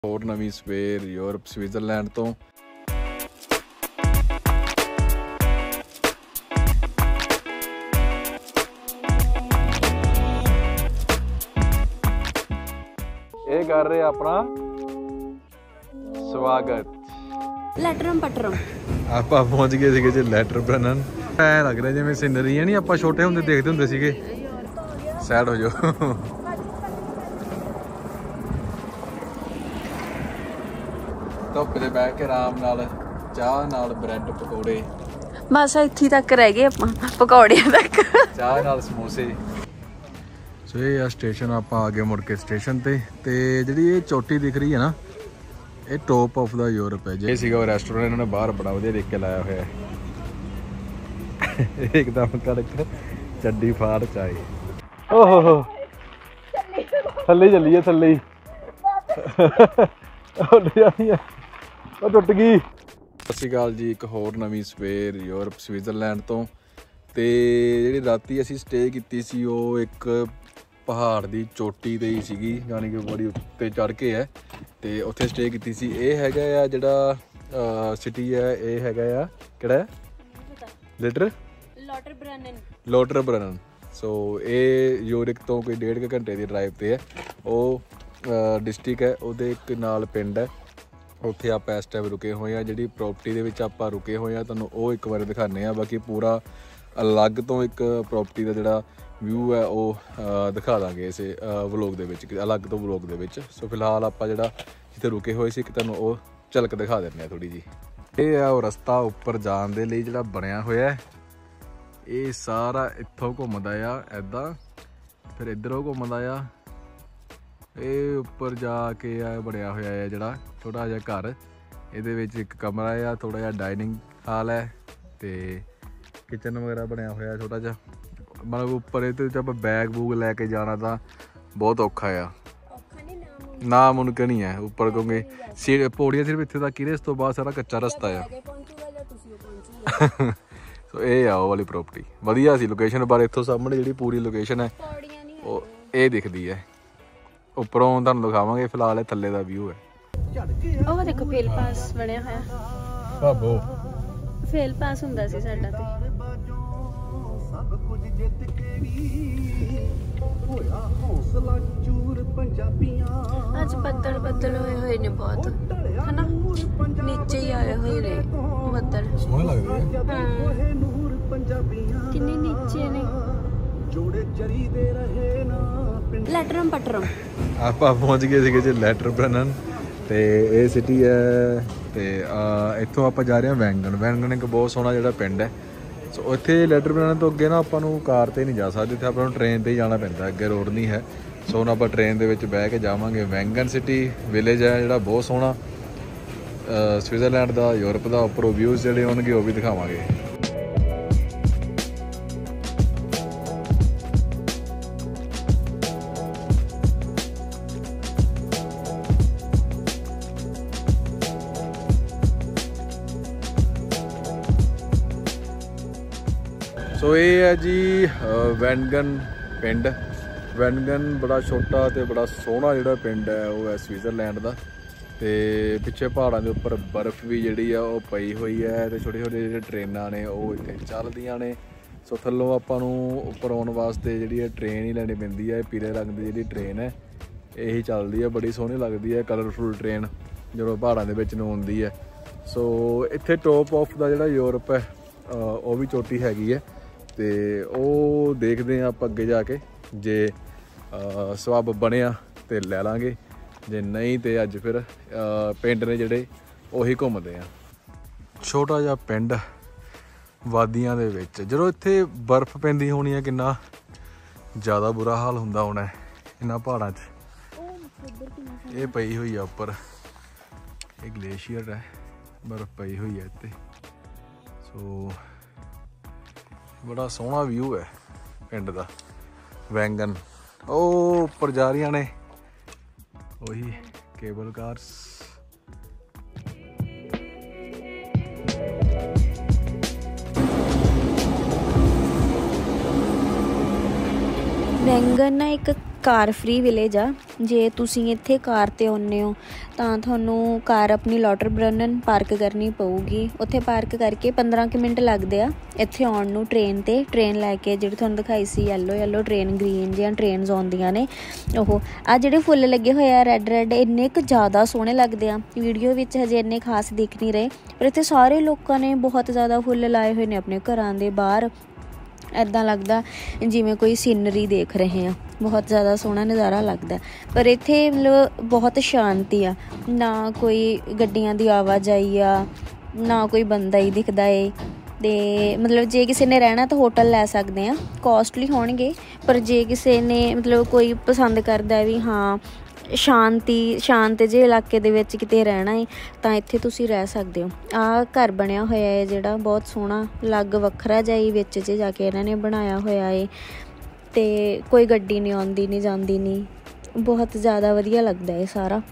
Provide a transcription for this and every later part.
ਹੋਰ ਨਵੀਂ ਸਵੇਰ ਯੂਰਪ ਸਵਿਟਜ਼ਰਲੈਂਡ ਤੋਂ। ਇਹ ਕਰ ਰਹੇ ਆਪਣਾ ਸਵਾਗਤ ਲੈਟਰਮ ਪਟਰਮ। ਆਪਾਂ ਪਹੁੰਚ ਗਏ ਸੀਗੇ ਜੀ ਲੈਟਰ ਬ੍ਰਨਨ। ਐ ਲੱਗ ਰਿਹਾ ਜਿਵੇਂ ਸੀਨਰੀ ਹੈ ਨਹੀਂ ਆਪਾਂ ਛੋਟੇ ਹੁੰਦੇ ਦੇਖਦੇ ਹੁੰਦੇ ਸੀਗੇ। ਸੈਡ ਹੋ ਜਾਓ। ਧੁੱਪ ਦੇ ਬਹਿ ਕੇ ਆਰਾਮ ਨਾਲ ਚਾਹ ਨਾਲ ਬ੍ਰੈਡ ਪਕੌੜੇ। ਬਸ ਇੱਥੇ ਤੱਕ ਰਹਿ ਗਏ ਆਪਾਂ ਪਕੌੜਿਆਂ ਤੱਕ। ਚਾਹ ਨਾਲ ਸਮੋਸੇ। ਸੋ ਇਹ ਆ ਸਟੇਸ਼ਨ। ਆਪਾਂ ਆ ਗਏ ਮੁੜ ਕੇ ਸਟੇਸ਼ਨ ਤੇ ਜਿਹੜੀ ਇਹ ਚੋਟੀ ਦਿਖ ਰਹੀ ਹੈ ਨਾ ਇਹ ਟੌਪ ਆਫ ਦਾ ਯੂਰਪ ਹੈ। ਜੇ ਸੀਗਾ ਉਹ ਰੈਸਟੋਰੈਂਟ ਇਹਨਾਂ ਨੇ ਬਾਹਰ ਬੜਾ ਵਧੀਆ ਦੇਖ ਕੇ ਲਾਇਆ ਹੋਇਆ ਹੈ। ਇੱਕਦਮ ਕੜਕ ਚੱਡੀ ਫਾੜ ਚਾਈ। ਓਹੋ ਥੱਲੇ ਚੱਲੀਏ ਥੱਲੇ ਉਹ ਟੁੱਟ ਗਈ। ਸਤਿ ਸ਼੍ਰੀ ਅਕਾਲ ਜੀ। ਇੱਕ ਹੋਰ ਨਵੀਂ ਸਵੇਰ ਯੂਰਪ ਸਵਿਟਜ਼ਰਲੈਂਡ ਤੋਂ। ਤੇ ਜਿਹੜੀ ਰਾਤੀ ਅਸੀਂ ਸਟੇ ਕੀਤੀ ਸੀ ਉਹ ਇੱਕ ਪਹਾੜ ਦੀ ਚੋਟੀ ਤੇ ਹੀ ਸੀਗੀ, ਯਾਨੀ ਕਿ ਬੜੀ ਉੱਤੇ ਚੜ੍ਹ ਕੇ ਹੈ ਤੇ ਉੱਥੇ ਸਟੇ ਕੀਤੀ ਸੀ। ਇਹ ਹੈਗਾ ਆ ਜਿਹੜਾ ਸਿਟੀ ਹੈ, ਇਹ ਹੈਗਾ ਆ ਕਿਹੜਾ ਲੋਟਰ ਬਰਨਨ। ਸੋ ਇਹ ਯੂਰਿਕ ਤੋਂ ਕੋਈ 1.5 ਘੰਟੇ ਦੀ ਡਰਾਈਵ ਤੇ ਹੈ। ਉਹ ਡਿਸਟ੍ਰਿਕਟ ਹੈ, ਉਹਦੇ ਇੱਕ ਨਾਲ ਪਿੰਡ ਹੈ। ਉੱਥੇ ਆਪਾਂ ਇਸ ਟਾਈਮ ਰੁਕੇ ਹੋਏ ਹਾਂ। ਜਿਹੜੀ ਪ੍ਰੋਪਰਟੀ ਦੇ ਵਿੱਚ ਆਪਾਂ ਰੁਕੇ ਹੋਏ ਹਾਂ ਤੁਹਾਨੂੰ ਉਹ ਇੱਕ ਵਾਰ ਦਿਖਾਉਂਦੇ ਹਾਂ। ਬਾਕੀ ਪੂਰਾ ਅਲੱਗ ਤੋਂ ਇੱਕ ਪ੍ਰੋਪਰਟੀ ਦਾ ਜਿਹੜਾ ਵਿਊ ਹੈ ਉਹ ਦਿਖਾ ਦਾਂਗੇ ਇਸੇ ਵਲੋਗ ਦੇ ਵਿੱਚ, ਅਲੱਗ ਤੋਂ ਵਲੋਗ ਦੇ ਵਿੱਚ। ਸੋ ਫਿਲਹਾਲ ਆਪਾਂ ਜਿਹੜਾ ਜਿੱਥੇ ਰੁਕੇ ਹੋਏ ਸੀ ਤੁਹਾਨੂੰ ਉਹ ਝਲਕ ਦਿਖਾ ਦਿੰਦੇ ਹਾਂ ਥੋੜ੍ਹੀ ਜਿਹੀ। ਇਹ ਆ ਉਹ ਰਸਤਾ ਉੱਪਰ ਜਾਣ ਦੇ ਲਈ ਜਿਹੜਾ ਬਣਿਆ ਹੋਇਆ। ਇਹ ਸਾਰਾ ਇੱਥੋਂ ਘੁੰਮਦਾ ਆ ਇੱਦਾਂ, ਫਿਰ ਇੱਧਰੋਂ ਘੁੰਮਦਾ ਆ। ਇਹ ਉੱਪਰ ਜਾ ਕੇ ਆ ਬਣਿਆ ਹੋਇਆ ਹੈ ਜਿਹੜਾ ਛੋਟਾ ਜਿਹਾ ਘਰ। ਇਹਦੇ ਵਿੱਚ ਇੱਕ ਕਮਰਾ ਆ, ਥੋੜ੍ਹਾ ਜਿਹਾ ਡਾਈਨਿੰਗ ਹਾਲ ਹੈ ਤੇ ਕਿਚਨ ਵਗੈਰਾ ਬਣਿਆ ਹੋਇਆ ਛੋਟਾ ਜਿਹਾ। ਮਤਲਬ ਉੱਪਰ ਇਹਦੇ ਵਿੱਚ ਆਪਾਂ ਬੈਗ ਬੂਗ ਲੈ ਕੇ ਜਾਣਾ ਤਾਂ ਬਹੁਤ ਔਖਾ ਆ, ਨਾ ਮੁਮਕਿਨ ਨਹੀਂ ਹੈ ਉੱਪਰ, ਕਿਉਂਕਿ ਪੌੜੀਆਂ ਸਿਰਫ ਇੱਥੇ ਤੱਕ ਹੀ ਨੇ, ਇਸ ਤੋਂ ਬਾਅਦ ਸਾਰਾ ਕੱਚਾ ਰਸਤਾ ਆ। ਸੋ ਇਹ ਆ ਉਹ ਵਾਲੀ ਪ੍ਰੋਪਰਟੀ। ਵਧੀਆ ਸੀ ਲੋਕੇਸ਼ਨ, ਪਰ ਇੱਥੋਂ ਸਾਹਮਣੇ ਜਿਹੜੀ ਪੂਰੀ ਲੋਕੇਸ਼ਨ ਹੈ ਉਹ ਇਹ ਦਿਖਦੀ ਹੈ। ਉੱਪਰੋਂ ਤੁਹਾਨੂੰ ਦਿਖਾਵਾਂਗੇ, ਫਿਲਹਾਲ ਇਹ ਥੱਲੇ ਦਾ ਵਿਊ ਹੈ। ਉਹ ਦੇਖੋ ਫੇਲ ਪਾਸ ਬਣਿਆ ਹੋਇਆ। ਭਾਬੋ ਫੇਲ ਪਾਸ ਹੁੰਦਾ ਸੀ ਸਾਡਾ ਤੇ। ਸਭ ਕੁਝ ਜਿੱਤ ਕੇ ਵੀ ਹੋਇਆ ਹੌਸਲਾ ਚੂਰ ਪੰਜਾਬੀਆਂ। ਅੱਜ ਬੱਦਲ ਹੋਏ ਨੇ ਬਹੁਤ, ਹਨਾ? ਨੀਚੇ ਹੀ ਆਏ ਹੋਏ ਨੇ ਬੱਦਲ। ਸੋਹਣੇ ਲੱਗਦੇ ਆ। ਕਿੰਨੇ ਨੀਚੇ ਨੇ। ਜੋੜੇ ਚਰੀ ਦੇ ਰਹੇ ਨਾ ਲੈਟਰਮ ਪਟਰਮ। ਆਪਾਂ ਪਹੁੰਚ ਗਏ ਸੀਗੇ ਜੀ ਲੈਟਰ ਬ੍ਰਨਨ ਤੇ ਇਹ ਸਿਟੀ ਹੈ। ਤੇ ਇੱਥੋਂ ਆਪਾਂ ਜਾ ਰਹੇ ਹਾਂ ਵੈਂਗਨ। ਵੈਂਗਨ ਇੱਕ ਬਹੁਤ ਸੋਹਣਾ ਜਿਹੜਾ ਪਿੰਡ ਹੈ। ਸੋ ਇੱਥੇ ਲੈਟਰ ਬ੍ਰਨਨ ਤੋਂ ਅੱਗੇ ਨਾ ਆਪਾਂ ਨੂੰ ਕਾਰ ਤੇ ਨਹੀਂ ਜਾ ਸਕਦੇ, ਇੱਥੇ ਆਪਾਂ ਨੂੰ ਟ੍ਰੇਨ ਤੇ ਹੀ ਜਾਣਾ ਪੈਂਦਾ, ਅੱਗੇ ਰੋਡ ਨਹੀਂ ਹੈ। ਸੋ ਹੁਣ ਆਪਾਂ ਟ੍ਰੇਨ ਦੇ ਵਿੱਚ ਬਹਿ ਕੇ ਜਾਵਾਂਗੇ। ਵੈਂਗਨ ਸਿਟੀ ਵਿਲੇਜ ਹੈ ਜਿਹੜਾ ਬਹੁਤ ਸੋਹਣਾ ਸਵਿਟਜ਼ਰਲੈਂਡ ਦਾ, ਯੂਰਪ ਦਾ। ਉੱਪਰੋਂ ਵਿਊਜ਼ ਜਿਹੜੇ ਹੋਣਗੇ ਉਹ ਵੀ ਦਿਖਾਵਾਂਗੇ। ਸੋ ਇਹ ਹੈ ਜੀ ਵੈਂਗਨ ਪਿੰਡ। ਵੈਂਗਨ ਬੜਾ ਛੋਟਾ ਤੇ ਬੜਾ ਸੋਹਣਾ ਜਿਹੜਾ ਪਿੰਡ ਹੈ ਉਹ ਹੈ ਸਵਿਟਜ਼ਰਲੈਂਡ ਦਾ। ਤੇ ਪਿੱਛੇ ਪਹਾੜਾਂ ਦੇ ਉੱਪਰ ਬਰਫ਼ ਵੀ ਜਿਹੜੀ ਆ ਉਹ ਪਈ ਹੋਈ ਹੈ ਤੇ ਛੋਟੇ ਛੋਟੇ ਜਿਹੜੇ ਟ੍ਰੇਨਾਂ ਨੇ ਉਹ ਇੱਥੇ ਚੱਲਦੀਆਂ ਨੇ। ਸੋ ਥੱਲੋਂ ਆਪਾਂ ਨੂੰ ਉੱਪਰ ਆਉਣ ਵਾਸਤੇ ਜਿਹੜੀ ਇਹ ਟ੍ਰੇਨ ਹੀ ਲੈਣੀ ਪੈਂਦੀ ਹੈ। ਪੀਲੇ ਰੰਗ ਦੀ ਜਿਹੜੀ ਟ੍ਰੇਨ ਹੈ ਇਹੀ ਚੱਲਦੀ ਹੈ, ਬੜੀ ਸੋਹਣੀ ਲੱਗਦੀ ਹੈ, ਕਲਰਫੁਲ ਟ੍ਰੇਨ ਜਦੋਂ ਪਹਾੜਾਂ ਦੇ ਵਿੱਚ ਨੂੰ ਆਉਂਦੀ ਹੈ। ਸੋ ਇੱਥੇ ਟੌਪ ਆਫ ਦਾ ਜਿਹੜਾ ਯੂਰਪ ਹੈ ਉਹ ਵੀ ਚੋਟੀ ਹੈਗੀ ਹੈ ਤੇ ਉਹ ਦੇਖਦੇ ਹਾਂ ਆਪਾਂ ਅੱਗੇ ਜਾ ਕੇ। ਜੇ ਸਵਾਬ ਬਣਿਆ ਤੇ ਲੈ ਲਾਂਗੇ, ਜੇ ਨਹੀਂ ਤੇ ਅੱਜ ਫਿਰ ਪਿੰਡ ਨੇ ਜਿਹੜੇ ਉਹੀ ਘੁੰਮਦੇ ਆ। ਛੋਟਾ ਜਿਹਾ ਪਿੰਡ ਵਾਦੀਆਂ ਦੇ ਵਿੱਚ। ਜਦੋਂ ਇੱਥੇ ਬਰਫ਼ ਪੈਂਦੀ ਹੋਣੀ ਹੈ ਕਿੰਨਾ ਜ਼ਿਆਦਾ ਬੁਰਾ ਹਾਲ ਹੁੰਦਾ ਹੋਣਾ ਇਹਨਾਂ ਪਹਾੜਾਂ 'ਚ। ਇਹ ਪਈ ਹੋਈ ਆ ਉੱਪਰ, ਇਹ ਗਲੇਸ਼ੀਅਰ ਹੈ, ਬਰਫ਼ ਪਈ ਹੋਈ ਹੈ ਇੱਥੇ। ਸੋ ਬੜਾ ਸੋਹਣਾ ਵਿਊ ਹੈ ਪਿੰਡ ਦਾ ਵੈਂਗਨ। ਉਹ ਉੱਪਰ ਜਾ ਰਹੀਆਂ ਨੇ ਉਹੀ ਕੇਬਲ ਕਾਰਸ। ਵੈਂਗਨ ਨਾ ਇੱਕ ਕਾਰ ਫ੍ਰੀ ਵਿਲੇਜ ਆ। ਜੇ ਤੁਸੀਂ ਇੱਥੇ ਕਾਰ 'ਤੇ ਆਉਂਦੇ ਹੋ ਤਾਂ ਤੁਹਾਨੂੰ ਕਾਰ ਆਪਣੀ ਲੋਟਰਬਰਨਨ ਪਾਰਕ ਕਰਨੀ ਪਊਗੀ। ਉੱਥੇ ਪਾਰਕ ਕਰਕੇ 15 ਕੁ ਮਿੰਟ ਲੱਗਦੇ ਆ ਇੱਥੇ ਆਉਣ ਨੂੰ ਟ੍ਰੇਨ 'ਤੇ। ਟ੍ਰੇਨ ਲੈ ਕੇ ਜਿਹੜੀ ਤੁਹਾਨੂੰ ਦਿਖਾਈ ਸੀ ਯੈਲੋ ਟ੍ਰੇਨ, ਗ੍ਰੀਨ ਜਿਹੀਆਂ ਟ੍ਰੇਨਸ ਆਉਂਦੀਆਂ ਨੇ ਉਹ। ਆ ਜਿਹੜੇ ਫੁੱਲ ਲੱਗੇ ਹੋਏ ਆ ਰੈੱਡ ਇੰਨੇ ਕੁ ਜ਼ਿਆਦਾ ਸੋਹਣੇ ਲੱਗਦੇ ਆ। ਵੀਡੀਓ ਵਿੱਚ ਹਜੇ ਇੰਨੇ ਖਾਸ ਦਿਖ ਨਹੀਂ ਰਹੇ, ਪਰ ਇੱਥੇ ਸਾਰੇ ਲੋਕਾਂ ਨੇ ਬਹੁਤ ਜ਼ਿਆਦਾ ਫੁੱਲ ਲਾਏ ਹੋਏ ਨੇ ਆਪਣੇ ਘਰਾਂ ਦੇ ਬਾਹਰ। ਇੱਦਾਂ ਲੱਗਦਾ ਜਿਵੇਂ ਕੋਈ ਸੀਨਰੀ ਦੇਖ ਰਹੇ ਹਾਂ। ਬਹੁਤ ਜ਼ਿਆਦਾ ਸੋਹਣਾ ਨਜ਼ਾਰਾ ਲੱਗਦਾ। ਪਰ ਇੱਥੇ ਮਤਲਬ ਬਹੁਤ ਸ਼ਾਂਤੀ ਆ, ਨਾ ਕੋਈ ਗੱਡੀਆਂ ਦੀ ਆਵਾਜਾਈ ਆ, ਨਾ ਕੋਈ ਬੰਦਾ ਹੀ ਦਿਖਦਾ ਏ। ਅਤੇ ਮਤਲਬ ਜੇ ਕਿਸੇ ਨੇ ਰਹਿਣਾ ਤਾਂ ਹੋਟਲ ਲੈ ਸਕਦੇ ਹਾਂ, ਕੋਸਟਲੀ ਹੋਣਗੇ। ਪਰ ਜੇ ਕਿਸੇ ਨੇ ਮਤਲਬ ਕੋਈ ਪਸੰਦ ਕਰਦਾ ਵੀ ਹਾਂ ਸ਼ਾਂਤ ਜਿਹੇ ਇਲਾਕੇ ਦੇ ਵਿੱਚ ਕਿਤੇ ਰਹਿਣਾ ਹੈ ਤਾਂ ਇੱਥੇ ਤੁਸੀਂ ਰਹਿ ਸਕਦੇ ਹੋ। ਆਹ ਘਰ ਬਣਿਆ ਹੋਇਆ ਹੈ ਜਿਹੜਾ ਬਹੁਤ ਸੋਹਣਾ, ਅਲੱਗ ਵੱਖਰਾ ਜਿਹਾ ਹੀ ਵਿੱਚ 'ਚ ਜਾ ਕੇ ਇਹਨਾਂ ਨੇ ਬਣਾਇਆ ਹੋਇਆ ਹੈ। ਅਤੇ ਕੋਈ ਗੱਡੀ ਨਹੀਂ ਆਉਂਦੀ ਨਹੀਂ ਜਾਂਦੀ ਨਹੀਂ, ਬਹੁਤ ਜ਼ਿਆਦਾ ਵਧੀਆ ਲੱਗਦਾ ਇਹ ਸਾਰਾ।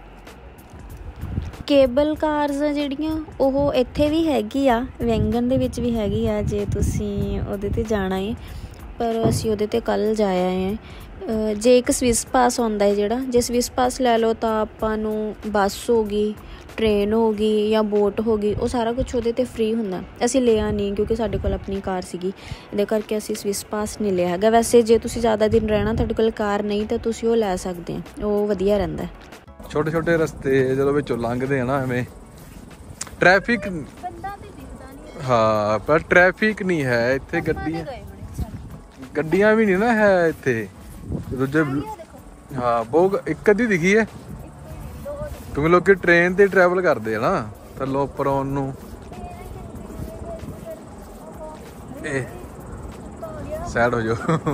ਕੇਬਲ ਕਾਰਸ ਜਿਹੜੀਆਂ ਉਹ ਇੱਥੇ ਵੀ ਹੈਗੀ ਆ, ਵੈਂਗਨ ਦੇ ਵਿੱਚ ਵੀ ਹੈਗੀ ਆ ਜੇ ਤੁਸੀਂ ਉਹਦੇ 'ਤੇ ਜਾਣਾ ਹੈ। ਪਰ ਅਸੀਂ ਉਹਦੇ 'ਤੇ ਕੱਲ੍ਹ ਜਾ ਆਏ ਹਾਂ। ਜੇ ਇੱਕ ਸਵਿਸ ਪਾਸ ਆਉਂਦਾ ਹੈ ਜਿਹੜਾ, ਜੇ ਸਵਿਸ ਪਾਸ ਲੈ ਲਓ ਤਾਂ ਆਪਾਂ ਨੂੰ ਬੱਸ ਹੋ ਗਈ, ਟ੍ਰੇਨ ਹੋ ਗਈ ਜਾਂ ਬੋਟ ਹੋ ਗਈ, ਉਹ ਸਾਰਾ ਕੁਛ ਉਹਦੇ 'ਤੇ ਫ੍ਰੀ ਹੁੰਦਾ। ਅਸੀਂ ਲਿਆ ਨਹੀਂ ਕਿਉਂਕਿ ਸਾਡੇ ਕੋਲ ਆਪਣੀ ਕਾਰ ਸੀਗੀ, ਇਹਦੇ ਕਰਕੇ ਅਸੀਂ ਸਵਿਸ ਪਾਸ ਨਹੀਂ ਲਿਆ ਹੈਗਾ। ਵੈਸੇ ਜੇ ਤੁਸੀਂ ਜ਼ਿਆਦਾ ਦਿਨ ਰਹਿਣਾ, ਤੁਹਾਡੇ ਕੋਲ ਕਾਰ ਨਹੀਂ ਤਾਂ ਤੁਸੀਂ ਉਹ ਲੈ ਸਕਦੇ ਹੋ, ਉਹ ਵਧੀਆ ਰਹਿੰਦਾ। ਛੋਟੇ ਛੋਟੇ ਰਸਤੇ ਜਦੋਂ ਵਿੱਚੋਂ ਲੰਘਦੇ ਆ ਨਾ, ਐਵੇਂ ਟ੍ਰੈਫਿਕ ਹਾਂ, ਪਰ ਟ੍ਰੈਫਿਕ ਨਹੀਂ ਹੈ ਇੱਥੇ। ਗੱਡੀਆਂ ਵੀ ਨਹੀਂ ਨਾ ਹੈ ਇੱਥੇ। ਦੂਜੇ ਹਾਂ ਬਹੁਤ ਇੱਕ ਅੱਧੀ ਦਿਖੀ ਹੈ ਕਿਉਂਕਿ ਲੋਕੀ ਟ੍ਰੇਨ ਤੇ ਟਰੈਵਲ ਕਰਦੇ ਆ ਨਾ ਥੱਲੋਂ ਉੱਪਰ ਆਉਣ ਨੂੰ। ਇਹ ਸੈਡ ਹੋ ਜਾਓ।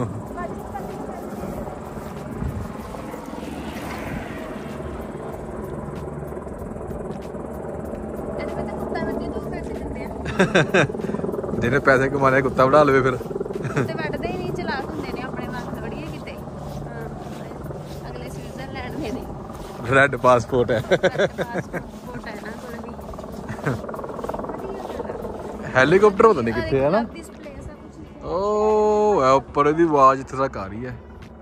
ਜਿਹਨੇ ਪੈਸੇ ਕਮਾਣੇ ਕੁੱਤਾ ਵੜਾ ਲਵੇ ਫਿਰ। ਵੱਢਦੇ ਹੀ ਨਹੀਂ, ਚਲਾਕ ਹੁੰਦੇ ਨੇ ਆਪਣੇ ਨਾਲ ਵੜੀਏ ਕਿਤੇ। ਅਗਲੇ ਸਵਿਟਜ਼ਰਲੈਂਡ ਦੇ ਨੇ। ਰੈੱਡ ਪਾਸਪੋਰਟ ਹੈ। ਪਾਸਪੋਰਟ ਹੈ ਨਾ ਕੋਲ ਵੀ। ਹੈਲੀਕਾਪਟਰ ਪਤਾ ਨਹੀਂ ਕਿੱਥੇ ਹੈ ਨਾ। ਉਹ ਹੈ ਉੱਪਰ, ਇਹਦੀ ਆਵਾਜ਼ ਇੱਥੇ ਤੱਕ ਆ ਰਹੀ ਹੈ।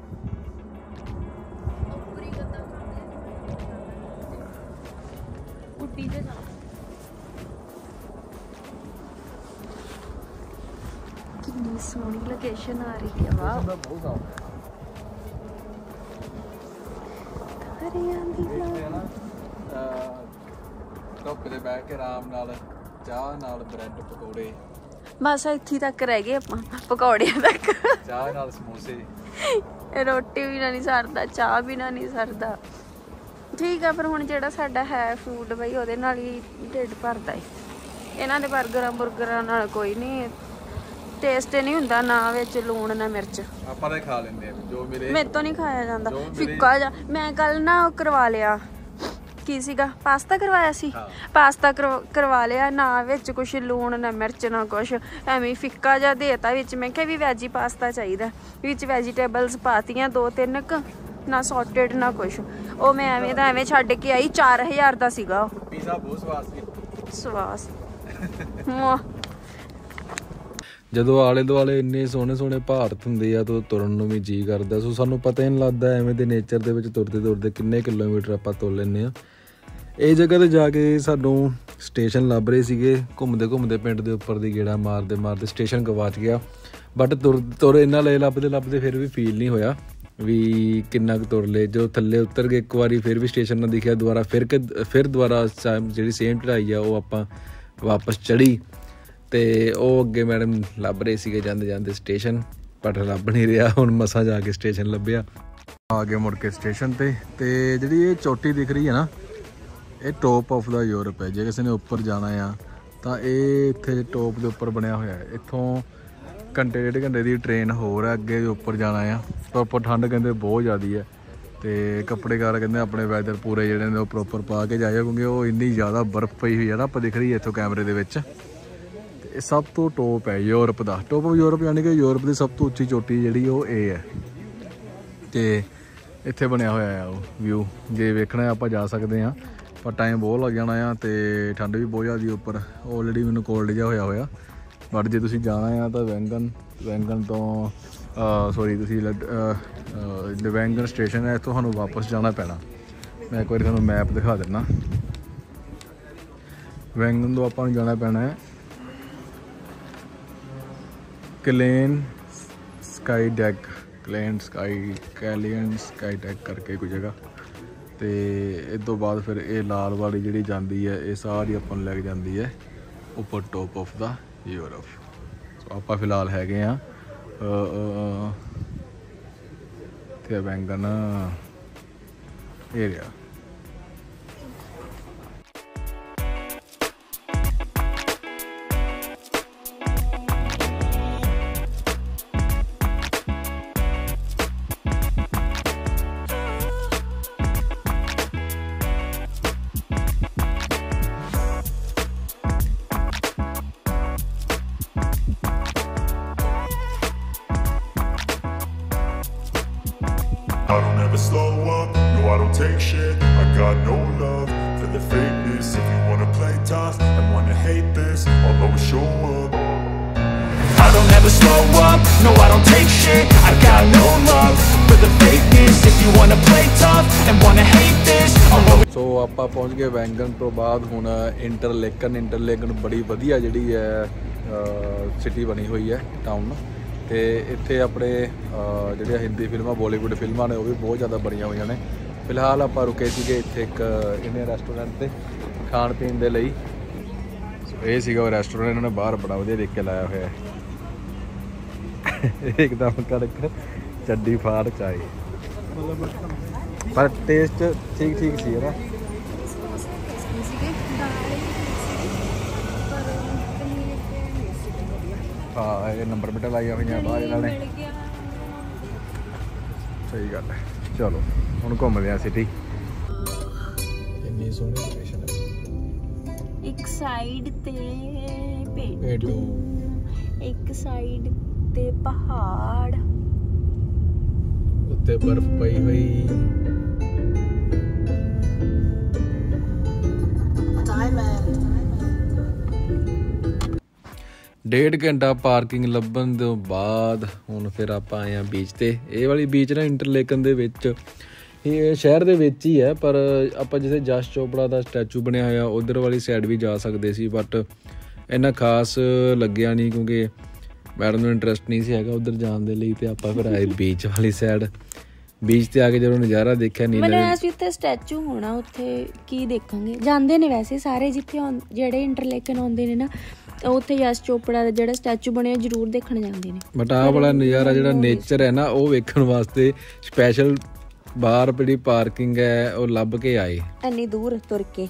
ਕਿੰਨੀ ਸੋਹਣੀ ਲੋਕੇਸ਼ਨ ਆ ਰਹੀ ਹੈ। ਵਾਹ, ਧੁੱਪ ਦੇ ਬਹਿ ਕੇ ਆਰਾਮ ਨਾਲ ਚਾਹ ਨਾਲ ਬ੍ਰੈਡ ਪਕੌੜੇ। ਬਸ ਇੱਥੇ ਤੱਕ ਰਹਿ ਗਏ ਆਪਾਂ, ਪਕੌੜਿਆਂ ਤੱਕ। ਚਾਹ ਨਾਲ ਸਮੋਸੇ, ਰੋਟੀ ਵੀ ਨਾ ਨਹੀਂ ਸਰਦਾ, ਚਾਹ ਵੀ ਨਾ ਨਹੀਂ ਸਰਦਾ। ਠੀਕ ਆ, ਪਰ ਹੁਣ ਜਿਹੜਾ ਸਾਡਾ ਹੈ ਫੂਡ ਬਈ ਉਹਦੇ ਨਾਲ ਹੀ ਢਿੱਡ ਭਰਦਾ ਹੈ। ਇਹਨਾਂ ਦੇ ਬੁਰਗਰਾਂ ਨਾਲ ਕੋਈ ਨਹੀਂ ਟੇਸਟ ਨਹੀਂ ਹੁੰਦਾ, ਨਾ ਵਿੱਚ ਲੂਣ ਨਾ ਮਿਰਚ। ਆਪਾਂ ਤਾਂ ਖਾ ਲੈਂਦੇ ਆ ਜੋ ਮਿਲੇ। ਮੇਰੇ ਤੋਂ ਨਹੀਂ ਖਾਇਆ ਜਾਂਦਾ, ਫਿੱਕਾ ਜਿਹਾ। ਮੈਂ ਕੱਲ ਨਾ ਉਹ ਕਰਵਾ ਲਿਆ, ਕੀ ਸੀਗਾ, ਪਾਸਤਾ ਕਰਵਾਇਆ ਸੀ। ਪਾਸਤਾ ਕਰਵਾ ਲਿਆ, ਨਾ ਵਿੱਚ ਕੁਛ ਲੂਣ ਨਾ ਮਿਰਚ ਨਾ ਕੁਛ, ਐਵੇਂ ਫਿੱਕਾ ਜਿਹਾ ਦੇਤਾ ਵਿੱਚ। ਮੈਂ ਕਿਹਾ ਵੀ ਵੈਜੀ ਪਾਸਤਾ ਚਾਹੀਦਾ, ਵਿੱਚ ਵੈਜੀਟੇਬਲਸ ਪਾਤੀਆਂ 2-3 ਕੁ, ਨਾ ਸੌਟਡ ਨਾ ਕੁਛ। ਉਹ ਮੈਂ ਐਵੇਂ ਦਾ ਐਵੇਂ ਛੱਡ ਕੇ ਆਈ। 4000 ਦਾ ਸੀਗਾ ਉਹ। ਪੀਜ਼ਾ ਬਹੁਤ ਸਵਾਦ ਸੀ। ਸਵਾਦ ਜਦੋਂ ਆਲੇ ਦੁਆਲੇ ਇੰਨੇ ਸੋਹਣੇ ਸੋਹਣੇ ਭਾਰਤ ਹੁੰਦੇ ਆ ਤਾਂ ਤੁਰਨ ਨੂੰ ਵੀ ਜੀਅ ਕਰਦਾ। ਸੋ ਸਾਨੂੰ ਪਤਾ ਹੀ ਨਹੀਂ ਲੱਗਦਾ ਐਵੇਂ ਦੇ ਨੇਚਰ ਦੇ ਵਿੱਚ ਤੁਰਦੇ ਤੁਰਦੇ ਕਿੰਨੇ ਕਿਲੋਮੀਟਰ ਆਪਾਂ ਤੁਰ ਲੈਂਦੇ ਹਾਂ। ਇਹ ਜਗ੍ਹਾ 'ਤੇ ਜਾ ਕੇ ਸਾਨੂੰ ਸਟੇਸ਼ਨ ਲੱਭ ਰਹੇ ਸੀਗੇ। ਘੁੰਮਦੇ ਘੁੰਮਦੇ ਪਿੰਡ ਦੇ ਉੱਪਰ ਦੀ ਗੇੜਾ ਮਾਰਦੇ ਮਾਰਦੇ ਸਟੇਸ਼ਨ ਗਵਾਚ ਗਿਆ। ਬਟ ਤੁਰ ਇਹਨਾਂ ਲਈ ਲੱਭਦੇ ਫਿਰ ਵੀ ਫੀਲ ਨਹੀਂ ਹੋਇਆ ਵੀ ਕਿੰਨਾ ਕੁ ਤੁਰ ਲਏ। ਜੋ ਥੱਲੇ ਉਤਰ ਗਏ ਇੱਕ ਵਾਰੀ, ਫਿਰ ਵੀ ਸਟੇਸ਼ਨ ਨਾ ਦਿਖਿਆ। ਦੁਬਾਰਾ ਫਿਰ ਦੁਬਾਰਾ ਜਿਹੜੀ ਸੇਮ ਚੜ੍ਹਾਈ ਆ ਉਹ ਆਪਾਂ ਵਾਪਸ ਚੜ੍ਹੀ। ਅਤੇ ਉਹ ਅੱਗੇ ਮੈਡਮ ਲੱਭ ਰਹੇ ਸੀਗੇ ਜਾਂਦੇ ਜਾਂਦੇ ਸਟੇਸ਼ਨ, ਬਟ ਲੱਭ ਨਹੀਂ ਰਿਹਾ। ਹੁਣ ਮਸਾਂ ਜਾ ਕੇ ਸਟੇਸ਼ਨ ਲੱਭਿਆ। ਆ ਗਏ ਮੁੜ ਕੇ ਸਟੇਸ਼ਨ 'ਤੇ। ਅਤੇ ਜਿਹੜੀ ਇਹ ਚੋਟੀ ਦਿਖ ਰਹੀ ਹੈ ਨਾ, ਇਹ ਟੋਪ ਆਫ ਦਾ ਯੂਰਪ ਹੈ। ਜੇ ਕਿਸੇ ਨੇ ਉੱਪਰ ਜਾਣਾ ਆ ਤਾਂ ਇਹ ਇੱਥੇ ਟੋਪ ਦੇ ਉੱਪਰ ਬਣਿਆ ਹੋਇਆ ਹੈ। ਇੱਥੋਂ ਘੰਟੇ 1.5 ਘੰਟੇ ਦੀ ਟ੍ਰੇਨ ਹੋਰ ਹੈ ਅੱਗੇ ਉੱਪਰ ਜਾਣਾ ਆ। ਪਰ ਉੱਪਰ ਠੰਡ ਕਹਿੰਦੇ ਬਹੁਤ ਜ਼ਿਆਦਾ ਹੈ, ਅਤੇ ਕੱਪੜੇ ਕਾਰ ਕਹਿੰਦੇ ਆਪਣੇ ਵੈਦਰ ਪੂਰੇ ਜਿਹੜੇ ਨੇ ਉਹ ਪ੍ਰੋਪਰ ਪਾ ਕੇ ਜਾਇਓ, ਕਿਉਂਕਿ ਉਹ ਇੰਨੀ ਜ਼ਿਆਦਾ ਬਰਫ਼ ਪਈ ਹੋਈ ਹੈ ਨਾ, ਆਪਾਂ ਦਿਖ ਰਹੀ ਹੈ ਇੱਥੋਂ ਕੈਮਰੇ ਦੇ ਵਿੱਚ। ਇਹ ਸਭ ਤੋਂ ਟੋਪ ਹੈ ਯੂਰਪ ਦਾ। ਟੋਪ ਆਫ ਯੂਰਪ ਯਾਨੀ ਕਿ ਯੂਰਪ ਦੀ ਸਭ ਤੋਂ ਉੱਚੀ ਚੋਟੀ ਜਿਹੜੀ ਉਹ ਇਹ ਹੈ। ਅਤੇ ਇੱਥੇ ਬਣਿਆ ਹੋਇਆ ਆ ਉਹ ਵਿਊ। ਜੇ ਵੇਖਣਾ ਆਪਾਂ ਜਾ ਸਕਦੇ ਹਾਂ, ਪਰ ਟਾਈਮ ਬਹੁਤ ਲੱਗ ਜਾਣਾ ਆ ਅਤੇ ਠੰਡ ਵੀ ਬਹੁਤ ਜ਼ਿਆਦਾ ਉੱਪਰ। ਆਲਰੇਡੀ ਮੈਨੂੰ ਕੋਲਡ ਜਿਹਾ ਹੋਇਆ। ਬਟ ਜੇ ਤੁਸੀਂ ਜਾਣਾ ਆ ਤਾਂ ਵੈਂਗਨ ਵੈਂਗਨ ਤੋਂ ਸੌਰੀ ਤੁਸੀਂ ਵੈਂਗਨ ਸਟੇਸ਼ਨ ਹੈ, ਇੱਥੋਂ ਸਾਨੂੰ ਵਾਪਸ ਜਾਣਾ ਪੈਣਾ। ਮੈਂ ਇੱਕ ਵਾਰੀ ਤੁਹਾਨੂੰ ਮੈਪ ਦਿਖਾ ਦਿੰਦਾ। ਵੈਂਗਨ ਤੋਂ ਆਪਾਂ ਨੂੰ ਜਾਣਾ ਪੈਣਾ ਹੈ ਕੈਲੀਅਨ ਸਕਾਈ ਡੈਕ ਕਰਕੇ ਕੋਈ ਜਗ੍ਹਾ। ਤੇ ਇਸ ਤੋਂ ਬਾਅਦ ਫਿਰ ਇਹ ਲਾਲ ਵਾਲੀ ਜਿਹੜੀ ਜਾਂਦੀ ਹੈ, ਇਹ ਸਾਰੀ ਆਪਾਂ ਨੂੰ ਲੈ ਕੇ ਜਾਂਦੀ ਹੈ ਉੱਪਰ ਟੋਪ ਆਫ ਦਾ ਯੂਰਪ। ਸੋ ਆਪਾਂ ਫਿਲਹਾਲ ਹੈਗੇ ਆ ਤੇ Wengen area. I don't ever slow up, no I don't take shit. I got no love for the fakeness. If you wanna play tough and wanna hate this, I'll always show up. I don't ever slow up, no I don't take shit. I got no love for the fakeness. If you wanna play tough and wanna hate this, I'll always so ਆਪਾਂ ਪਹੁੰਚ ਗਏ ਵੈਂਗਨ ਤੋਂ ਬਾਅਦ ਹੁਣ ਇੰਟਰਲੇਕਨ ਬੜੀ ਵਧੀਆ ਜਿਹੜੀ ਹੈ ਸਿਟੀ ਬਣੀ ਹੋਈ ਹੈ, ਟਾਊਨ। ਤੇ ਇੱਥੇ ਆਪਣੇ ਜਿਹੜੀਆਂ ਹਿੰਦੀ ਫਿਲਮਾਂ ਬਾਲੀਵੁੱਡ ਫਿਲਮਾਂ ਨੇ ਉਹ ਵੀ ਬਹੁਤ ਜ਼ਿਆਦਾ ਬਣੀਆਂ ਹੋਈਆਂ ਨੇ। ਫਿਲਹਾਲ ਆਪਾਂ ਰੁਕੇ ਸੀਗੇ ਇੱਥੇ ਇੱਕ ਇੰਡੀਅਨ ਰੈਸਟੋਰੈਂਟ ਤੇ ਖਾਣ ਪੀਣ ਦੇ ਲਈ। ਸੋ ਇਹ ਸੀਗਾ ਉਹ ਰੈਸਟੋਰੈਂਟ, ਇਹਨਾਂ ਨੇ ਬਾਹਰ ਬੜਾ ਵਧੀਆ ਦੇਖ ਕੇ ਲਾਇਆ ਹੋਇਆ ਹੈ। ਇੱਕਦਮ ਕੜਕ ਚੱਡੀ ਫਾੜ ਚਾਈ, ਪਰ ਟੇਸਟ ਠੀਕ ਸੀ ਨਾ। ਹਾਂ ਇਹ ਨੰਬਰ ਪਲੇਟਾਂ ਲਾਈਆਂ ਹੋਈਆਂ ਬਾਹਰ ਇਹਨਾਂ ਨੇ। ਸਹੀ ਗੱਲ ਹੈ। ਚਲੋ ਹੁਣ ਘੁੰਮਦੇ ਆ ਸਿਟੀ। ਇੰਨੀ ਸੋਹਣੀ ਲੋਕੇਸ਼ਨ ਹੈ। ਇੱਕ ਸਾਈਡ ਤੇ ਪੇਟੂ, ਇੱਕ ਸਾਈਡ ਤੇ ਪਹਾੜ, ਉੱਤੇ ਬਰਫ਼ ਪਈ ਹੋਈ। ਡੇਢ ਘੰਟਾ ਪਾਰਕਿੰਗ ਲੱਭਣ ਤੋਂ ਬਾਅਦ ਹੁਣ ਫਿਰ ਆਪਾਂ ਆਏ ਆ ਬੀਚ ਤੇ। ਇਹ ਵਾਲੀ ਬੀਚ ਨਾ ਇੰਟਰਲੇਕਨ ਦੇ ਵਿੱਚ, ਇਹ ਸ਼ਹਿਰ ਦੇ ਵਿੱਚ ਹੀ ਹੈ, ਪਰ ਆਪਾਂ ਜਿੱਥੇ ਜਸ ਚੋਪੜਾ ਦਾ ਸਟੈਚੂ ਬਣਿਆ ਹੋਇਆ ਉਧਰ ਵਾਲੀ ਸਾਈਡ ਵੀ ਜਾ ਸਕਦੇ ਸੀ, ਬਟ ਇੰਨਾ ਖਾਸ ਲੱਗਿਆ ਨਹੀਂ ਕਿਉਂਕਿ ਮੈਡਮ ਨੂੰ ਇੰਟਰਸਟ ਨਹੀਂ ਸੀ ਹੈਗਾ ਉਧਰ ਜਾਣ ਦੇ ਲਈ। ਤੇ ਆਪਾਂ ਫਿਰ ਆਏ ਬੀਚ ਵਾਲੀ ਸਾਈਡ। ਬੀਚ ਤੇ ਆ ਕੇ ਜਦੋਂ ਨਜ਼ਾਰਾ ਦੇਖਿਆ ਨੀਲੇ ਉੱਥੇ ਸਟੈਚੂ ਹੋਣਾ, ਉੱਥੇ ਕੀ ਦੇਖਾਂਗੇ। ਜਾਂਦੇ ਨੇ ਵੈਸੇ ਸਾਰੇ ਜਿੱਥੇ ਜਿਹੜੇ ਇੰਟਰਲੇਕਨ ਆਉਂਦੇ ਨੇ ਨਾ, ਉੱਥੇ ਯਸ਼ ਚੋਪੜਾ ਦਾ ਜਿਹੜਾ ਸਟੈਚੂ ਬਣਿਆ ਜ਼ਰੂਰ ਦੇਖਣ ਜਾਂਦੇ ਨੇ। ਬਟ ਆਹ ਵਾਲਾ ਨਜ਼ਾਰਾ ਜਿਹੜਾ ਨੇਚਰ ਹੈ ਨਾ, ਉਹ ਵੇਖਣ ਵਾਸਤੇ ਸਪੈਸ਼ਲ ਬਾਹਰ ਜਿਹੜੀ ਪਾਰਕਿੰਗ ਹੈ ਉਹ ਲੱਭ ਕੇ ਆਏ ਇੰਨੀ ਦੂਰ ਤੁਰ ਕੇ।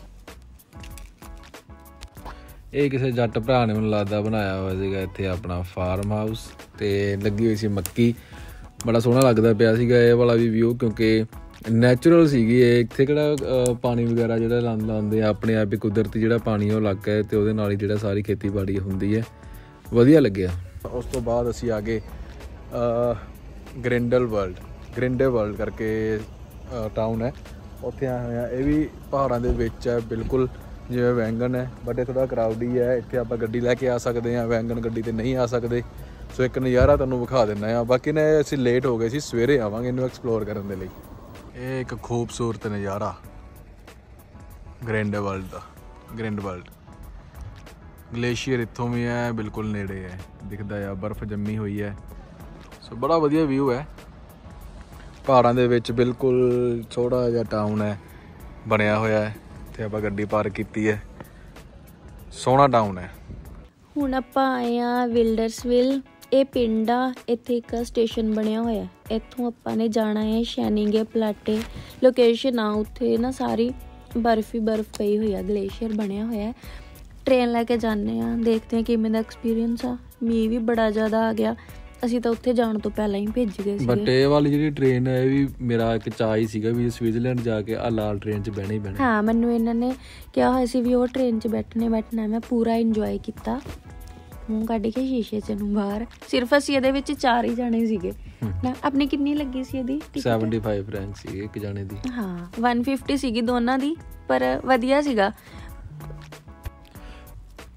ਇਹ ਕਿਸੇ ਜੱਟ ਭਰਾ ਨੇ ਮੈਨੂੰ ਲੱਗਦਾ ਬਣਾਇਆ ਹੋਇਆ ਸੀਗਾ ਇੱਥੇ ਆਪਣਾ ਫਾਰਮ ਹਾਊਸ, ਤੇ ਲੱਗੀ ਹੋਈ ਸੀ ਮੱਕੀ। ਬੜਾ ਸੋਹਣਾ ਲੱਗਦਾ ਪਿਆ ਸੀਗਾ ਇਹ ਵਾਲਾ ਵੀ ਵਿਊ, ਕਿਉਂਕਿ ਨੈਚੁਰਲ ਸੀਗੀ ਇਹ। ਇੱਥੇ ਕਿਹੜਾ ਪਾਣੀ ਵਗੈਰਾ ਜਿਹੜਾ ਲਾਉਂਦੇ ਆ, ਆਪਣੇ ਆਪ ਹੀ ਕੁਦਰਤੀ ਜਿਹੜਾ ਪਾਣੀ ਉਹ ਲੱਗ ਹੈ, ਤੇ ਉਹਦੇ ਨਾਲ ਹੀ ਜਿਹੜਾ ਸਾਰੀ ਖੇਤੀਬਾੜੀ ਹੁੰਦੀ ਹੈ। ਵਧੀਆ ਲੱਗਿਆ। ਉਸ ਤੋਂ ਬਾਅਦ ਅਸੀਂ ਆ ਗਏ ਗ੍ਰਿੰਡੇ ਵਰਲਡ ਕਰਕੇ ਟਾਊਨ ਹੈ, ਉੱਥੇ ਆਏ ਹੋਏ ਆ। ਇਹ ਵੀ ਪਹਾੜਾਂ ਦੇ ਵਿੱਚ ਹੈ ਬਿਲਕੁਲ ਜਿਵੇਂ ਵੈਂਗਨ ਹੈ, ਬਟ ਇਹ ਥੋੜ੍ਹਾ ਕਰਾਊਡੀ ਹੈ। ਇੱਥੇ ਆਪਾਂ ਗੱਡੀ ਲੈ ਕੇ ਆ ਸਕਦੇ ਹਾਂ, ਵੈਂਗਨ ਗੱਡੀ 'ਤੇ ਨਹੀਂ ਆ ਸਕਦੇ। ਸੋ ਇੱਕ ਨਜ਼ਾਰਾ ਤੁਹਾਨੂੰ ਵਿਖਾ ਦਿੰਦਾ ਆ। ਬਾਕੀ ਨੇ ਅਸੀਂ ਲੇਟ ਹੋ ਗਏ ਸੀ, ਸਵੇਰੇ ਆਵਾਂਗੇ ਇਹਨੂੰ ਐਕਸਪਲੋਰ ਕਰਨ ਦੇ ਲਈ। ਇਹ ਇੱਕ ਖੂਬਸੂਰਤ ਨਜ਼ਾਰਾ ਗ੍ਰਿੰਡੇ ਵਰਲਡ ਗਲੇਸ਼ੀਅਰ ਇੱਥੋਂ ਵੀ ਹੈ, ਬਿਲਕੁਲ ਨੇੜੇ ਹੈ, ਦਿਖਦਾ ਆ, ਬਰਫ਼ ਜੰਮੀ ਹੋਈ ਹੈ। ਸੋ ਬੜਾ ਵਧੀਆ ਵਿਊ ਹੈ ਪਹਾੜਾਂ ਦੇ ਵਿੱਚ। ਬਿਲਕੁਲ ਛੋਟਾ ਜਿਹਾ ਟਾਊਨ ਹੈ ਬਣਿਆ ਹੋਇਆ ਹੈ, ਤੇ ਆਪਾਂ ਗੱਡੀ ਪਾਰਕ ਕੀਤੀ ਹੈ। ਸੋਹਣਾ ਟਾਊਨ ਹੈ। ਹੁਣ ਆਪਾਂ ਆਏ ਆ ਵਿਲਡਰਸਵਿਲ। ਇਹ ਪਿੰਡ ਆ, ਇੱਥੇ ਇੱਕ ਸਟੇਸ਼ਨ ਬਣਿਆ ਹੋਇਆ, ਇੱਥੋਂ ਆਪਾਂ ਨੇ ਜਾਣਾ ਹੈ ਸ਼ੈਨਿੰਗੇ ਪਲਾਟੇ ਲੋਕੇਸ਼ਨ ਆ। ਉੱਥੇ ਨਾ ਸਾਰੀ ਬਰਫ਼ ਹੀ ਬਰਫ਼ ਪਈ ਹੋਈ ਆ, ਗਲੇਸ਼ੀਅਰ ਬਣਿਆ ਹੋਇਆ। ਟ੍ਰੇਨ ਲੈ ਕੇ ਜਾਂਦੇ ਆ, ਦੇਖਦੇ ਹਾਂ ਕਿਵੇਂ ਦਾ ਐਕਸਪੀਰੀਅੰਸ ਆ। ਮੀਂਹ ਵੀ ਬੜਾ ਜ਼ਿਆਦਾ ਆ ਗਿਆ, ਅਸੀਂ ਤਾਂ ਉੱਥੇ ਜਾਣ ਤੋਂ ਪਹਿਲਾਂ ਹੀ ਭੇਜ ਗਏ ਸੀ। ਬਟ ਇਹ ਵਾਲੀ ਜਿਹੜੀ ਟ੍ਰੇਨ ਹੈ, ਇਹ ਵੀ ਮੇਰਾ ਇੱਕ ਚਾਅ ਹੀ ਸੀਗਾ ਵੀ ਸਵਿਟਜ਼ਰਲੈਂਡ ਜਾ ਕੇ ਆਹ ਲਾਲ ਟ੍ਰੇਨ 'ਚ ਬਹਿਣਾ ਹੀ ਬਹਿਣਾ। ਹਾਂ, ਮੈਨੂੰ ਇਹਨਾਂ ਨੇ ਕਿਹਾ ਹੋਇਆ ਸੀ ਵੀ ਉਹ ਟ੍ਰੇਨ 'ਚ ਬੈਠਣਾ। ਮੈਂ ਪੂਰਾ ਇੰਜੋਏ ਕੀਤਾ, ਮੂੰਹ ਕੱਢ ਕੇ ਸ਼ੀਸ਼ੇ 'ਚ ਨੂੰ ਬਾਹਰ। ਸਿਰਫ ਅਸੀਂ ਇਹਦੇ ਵਿੱਚ 4 ਹੀ ਜਾਣੇ ਸੀਗੇ ਨਾ। ਆਪਣੀ ਕਿੰਨੀ ਲੱਗੀ ਸੀ ਇਹਦੀ? 75 ਫਰੈਂਕ ਸੀ ਇੱਕ ਜਾਣੇ ਦੀ। ਹਾਂ, 150 ਸੀਗੀ ਦੋਨਾਂ ਦੀ, ਪਰ ਵਧੀਆ ਸੀਗਾ।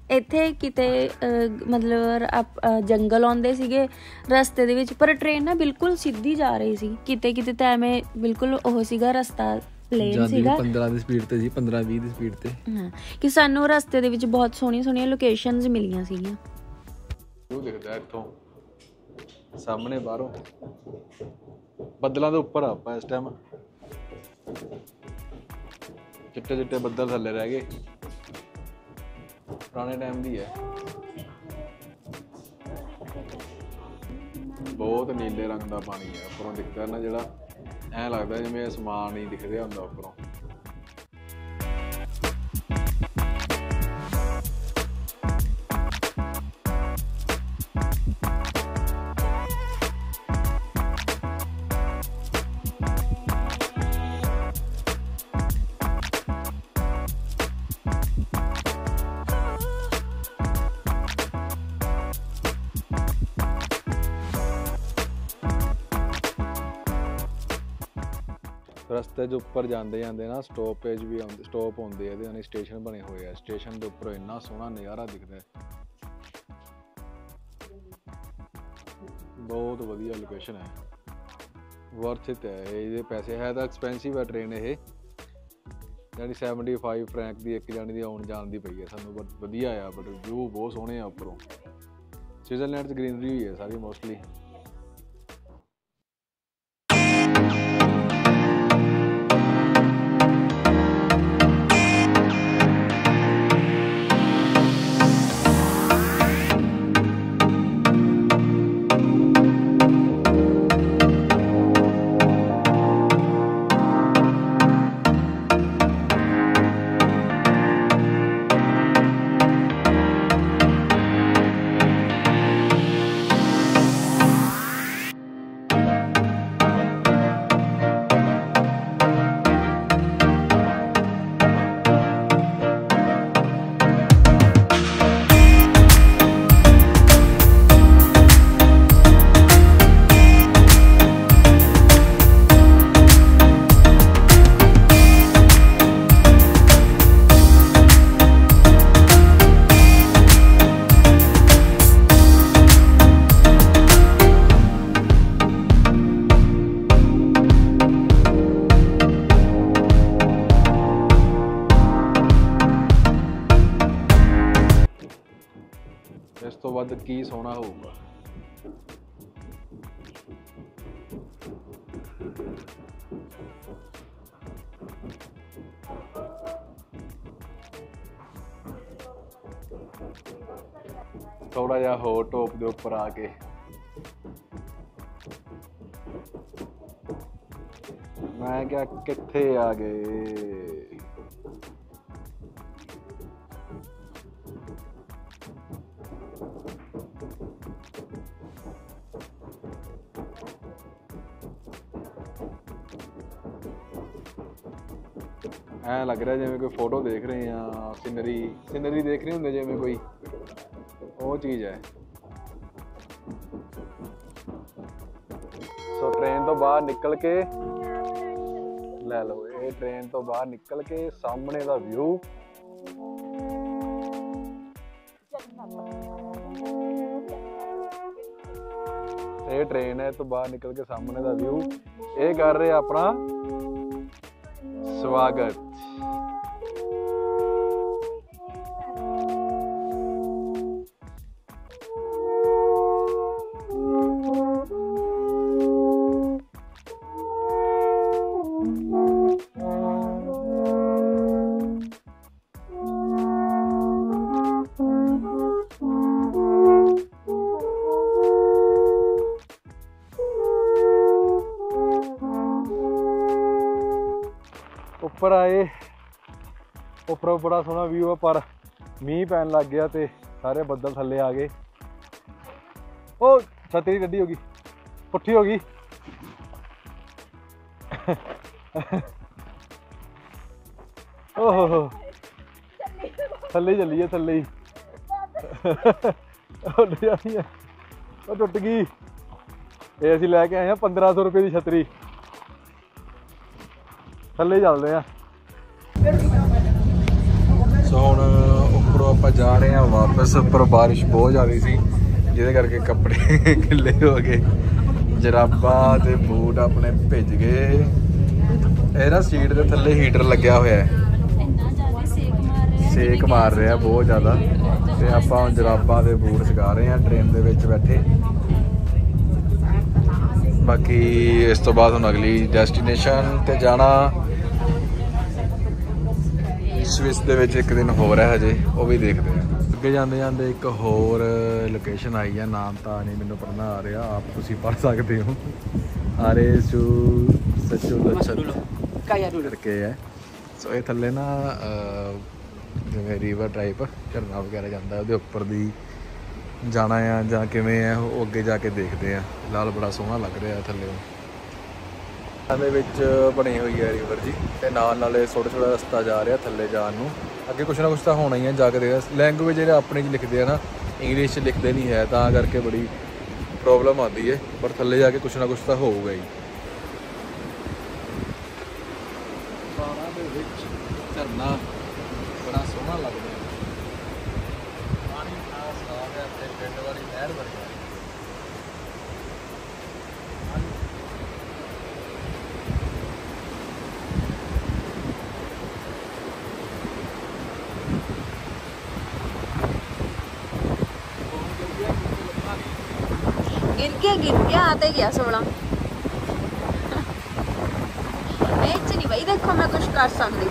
ਇੱਥੇ ਕਿਤੇ ਮਤਲਬ ਜੰਗਲ ਆਉਂਦੇ ਸੀਗੇ ਰਸਤੇ ਦੇ ਵਿੱਚ, ਪਰ ਟ੍ਰੇਨ ਨਾ ਬਿਲਕੁਲ ਸਿੱਧੀ ਜਾ ਰਹੀ ਸੀ। ਕਿਤੇ ਕਿਤੇ ਤਾਂ ਐਵੇਂ ਬਿਲਕੁਲ ਉਹ ਸੀਗਾ ਰਸਤਾ ਪਲੇਨ ਸੀਗਾ, 15 ਦੀ ਸਪੀਡ ਤੇ ਜੀ, 15-20 ਦੀ ਸਪੀਡ ਤੇ। ਹਾਂ, ਕਿ ਸਾਨੂੰ ਰਸਤੇ ਦੇ ਵਿੱਚ ਬਹੁਤ ਸੋਹਣੀਆਂ ਲੋਕੇਸ਼ਨਸ ਮਿਲੀਆਂ ਸੀਗੀਆਂ। ਉਹ ਦਿਖਦਾ ਇੱਥੋਂ ਸਾਹਮਣੇ ਬਾਹਰੋਂ, ਬੱਦਲਾਂ ਦੇ ਉੱਪਰ ਆਪਾਂ ਇਸ ਟਾਈਮ। ਚਿੱਟੇ ਚਿੱਟੇ ਬੱਦਲ ਥੱਲੇ ਰਹਿ ਗਏ, ਪੁਰਾਣੇ ਟਾਈਮ ਦੀ ਹੈ। ਬਹੁਤ ਨੀਲੇ ਰੰਗ ਦਾ ਪਾਣੀ ਹੈ ਉੱਪਰੋਂ ਦਿਖਦਾ ਨਾ, ਜਿਹੜਾ ਐਂ ਲੱਗਦਾ ਜਿਵੇਂ ਅਸਮਾਨ ਹੀ ਦਿਖ ਰਿਹਾ ਹੁੰਦਾ ਉੱਪਰੋਂ। ਰਸਤੇ 'ਚ ਉੱਪਰ ਜਾਂਦੇ ਜਾਂਦੇ ਨਾ ਸਟੋਪੇਜ ਵੀ ਆਉਂਦੇ, ਸਟੋਪ ਹੁੰਦੇ ਆ ਇਹਦੇ, ਯਾਨੀ ਸਟੇਸ਼ਨ ਬਣੇ ਹੋਏ ਆ। ਸਟੇਸ਼ਨ ਦੇ ਉੱਪਰੋਂ ਇੰਨਾ ਸੋਹਣਾ ਨਜ਼ਾਰਾ ਦਿਖਦਾ, ਬਹੁਤ ਵਧੀਆ ਲੋਕੇਸ਼ਨ ਹੈ, ਵਰਥ ਇਟ ਹੈ। ਇਹਦੇ ਪੈਸੇ ਹੈ ਤਾਂ ਐਕਸਪੈਂਸਿਵ ਹੈ ਟ੍ਰੇਨ ਇਹ, ਯਾਨੀ 75 ਫਰੈਂਕ ਦੀ ਇੱਕ ਜਾਣੇ ਦੀ ਆਉਣ ਜਾਣ ਦੀ ਪਈ ਹੈ ਸਾਨੂੰ, ਬਟ ਵਧੀਆ ਆ। ਬਟ ਵਿਊ ਬਹੁਤ ਸੋਹਣੇ ਆ ਉੱਪਰੋਂ। ਸਵਿਟਜ਼ਰਲੈਂਡ 'ਚ ਗ੍ਰੀਨਰੀ ਹੋਈ ਹੈ ਸਾਰੀ ਮੋਸਟਲੀ। ਇਸ ਤੋਂ ਵੱਧ ਕੀ ਸੋਹਣਾ ਹੋਊਗਾ। ਥੋੜਾ ਜਿਹਾ ਹੋਰ ਟੋਪ ਦੇ ਉੱਪਰ ਆ ਕੇ ਮੈਂ ਕਿਹਾ ਕਿੱਥੇ ਆ ਗਏ। ਐਂ ਲੱਗ ਰਿਹਾ ਜਿਵੇਂ ਕੋਈ ਫੋਟੋ ਦੇਖ ਰਹੇ ਆ, ਸਿਨਰੀ ਦੇਖ ਰਹੇ ਹੁੰਦੇ ਜਿਵੇਂ ਕੋਈ, ਉਹ ਚੀਜ਼ ਹੈ। ਸੋ ਟ੍ਰੇਨ ਤੋਂ ਬਾਹਰ ਨਿਕਲ ਕੇ ਲੈ ਲਓ, ਇਹ ਟ੍ਰੇਨ ਤੋਂ ਬਾਹਰ ਨਿਕਲ ਕੇ ਸਾਹਮਣੇ ਦਾ ਵਿਊ। ਇਹ ਟ੍ਰੇਨ ਹੈ, ਤੋਂ ਬਾਹਰ ਨਿਕਲ ਕੇ ਸਾਹਮਣੇ ਦਾ ਵਿਊ। ਇਹ ਕਰ ਰਹੇ ਆਪਣਾ ਸਵਾਗਤ। ਉੱਪਰ ਆਏ, ਉੱਪਰੋਂ ਬੜਾ ਸੋਹਣਾ ਵਿਊ ਆ, ਪਰ ਮੀਂਹ ਪੈਣ ਲੱਗ ਗਿਆ ਤੇ ਸਾਰੇ ਬੱਦਲ ਥੱਲੇ ਆ ਗਏ। ਉਹ ਛਤਰੀ ਟੱਡੀ ਹੋ ਗਈ, ਪੁੱਠੀ ਹੋ ਗਈ। ਓਹ ਥੱਲੇ ਹੀ ਚੱਲੀ ਹੈ, ਥੱਲੇ ਹੀ ਉਹ ਟੁੱਟ ਗਈ। ਇਹ ਅਸੀਂ ਲੈ ਕੇ ਆਏ ਹਾਂ 1500 ਰੁਪਏ ਦੀ ਛਤਰੀ। ਥੱਲੇ ਚੱਲਦੇ ਆ। ਸੋ ਹੁਣ ਉੱਪਰੋਂ ਆਪਾਂ ਆਪਾਂ ਜਾ ਰਹੇ ਹਾਂ ਵਾਪਸ। ਉੱਪਰ ਬਾਰਿਸ਼ ਬਹੁਤ ਜ਼ਿਆਦਾ ਸੀ ਜਿਹਦੇ ਕਰਕੇ ਕੱਪੜੇ ਗਿੱਲੇ ਹੋ ਗਏ, ਜਰਾਬਾਂ ਤੇ ਬੂਟ ਆਪਣੇ ਭਿੱਜ ਗਏ। ਇਹ ਨਾ ਸੀਟ ਦੇ ਥੱਲੇ ਹੀਟਰ ਲੱਗਿਆ ਹੋਇਆ ਹੈ, ਸੇਕ ਮਾਰ ਰਿਹਾ ਬਹੁਤ ਜ਼ਿਆਦਾ। ਤੇ ਆਪਾਂ ਹੁਣ ਜਰਾਬਾਂ ਦੇ ਬੂਟ ਸਿਖਾ ਰਹੇ ਹਾਂ ਟ੍ਰੇਨ ਦੇ ਵਿੱਚ ਬੈਠੇ। ਬਾਕੀ ਇਸ ਤੋਂ ਬਾਅਦ ਹੁਣ ਅਗਲੀ ਡੈਸਟੀਨੇਸ਼ਨ ਤੇ ਜਾਣਾ ਸਵਿਸ ਦੇ ਵਿੱਚ ਇੱਕ ਦਿਨ ਹੋਰ ਹੈ ਹਜੇ, ਉਹ ਵੀ ਦੇਖਦੇ ਹਾਂ। ਅੱਗੇ ਜਾਂਦੇ ਜਾਂਦੇ ਇੱਕ ਹੋਰ ਲੋਕੇਸ਼ਨ ਆਈ ਹੈ, ਨਾਮ ਤਾਂ ਨਹੀਂ ਮੈਨੂੰ ਪੜ੍ਹਨਾ ਆ ਰਿਹਾ, ਆਪ ਤੁਸੀਂ ਪੜ੍ਹ ਸਕਦੇ ਹੋ। ਆਰੇ ਸੂ ਸੱਚੋ ਕਰਕੇ ਹੈ। ਸੋ ਇਹ ਥੱਲੇ ਨਾ ਜਿਵੇਂ ਰੀਵਰ ਟਾਈਪ ਝਰਨਾ ਵਗੈਰਾ ਜਾਂਦਾ, ਉਹਦੇ ਉੱਪਰ ਦੀ ਜਾਣਾ ਆ ਜਾਂ ਕਿਵੇਂ ਹੈ ਉਹ ਅੱਗੇ ਜਾ ਕੇ ਦੇਖਦੇ ਆ। ਫਿਲਹਾਲ ਬੜਾ ਸੋਹਣਾ ਲੱਗ ਰਿਹਾ ਥੱਲੇ ਦੇ ਵਿੱਚ ਬਣੀ ਹੋਈ ਹੈ ਰੀਵਰ ਜੀ, ਤੇ ਨਾਲ ਨਾਲੇ ਛੋਟਾ ਛੋਟਾ ਰਸਤਾ ਜਾ ਰਿਹਾ ਥੱਲੇ ਜਾਣ ਨੂੰ। ਅੱਗੇ ਕੁਛ ਨਾ ਕੁਛ ਤਾਂ ਹੋਣਾ ਹੀ ਹੈ ਜਾ ਕੇ ਦੇਖਦੇ। ਲੈਂਗੁਏਜ ਜਿਹੜੇ ਆਪਣੇ 'ਚ ਲਿਖਦੇ ਆ ਨਾ, ਇੰਗਲਿਸ਼ 'ਚ ਲਿਖਦੇ ਨਹੀਂ ਹੈ, ਤਾਂ ਕਰਕੇ ਬੜੀ ਪ੍ਰੋਬਲਮ ਆਉਂਦੀ ਹੈ। ਪਰ ਥੱਲੇ ਜਾ ਕੇ ਕੁਛ ਨਾ ਕੁਛ ਤਾਂ ਹੋਊਗਾ ਹੀ। ਪਾਣਾ ਦੇ ਵਿੱਚ ਝਰਨਾ ਬੜਾ ਸੋਹਣਾ ਲੱਗਦਾ ਹੈ, ਪਾਣੀ ਆ ਸਾਫ ਹੈ ਤੇ ਪਿੰਡ ਵਾਲੀ ਨਹਿਰ ਵਰਗਾ। गिर गया आते गया 16 नहीं भाई, देखो मैं कुछ कर सकती।